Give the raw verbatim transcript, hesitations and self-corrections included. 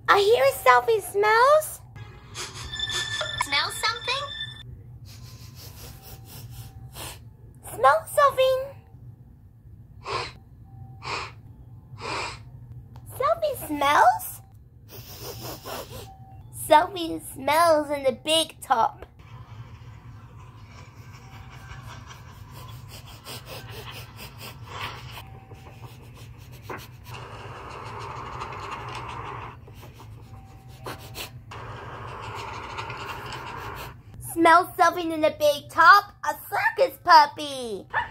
I hear Selfie smells. Smell something? Smell something. Selfie smells? Selfie smells in the big top. Smell something in the big top? A circus puppy!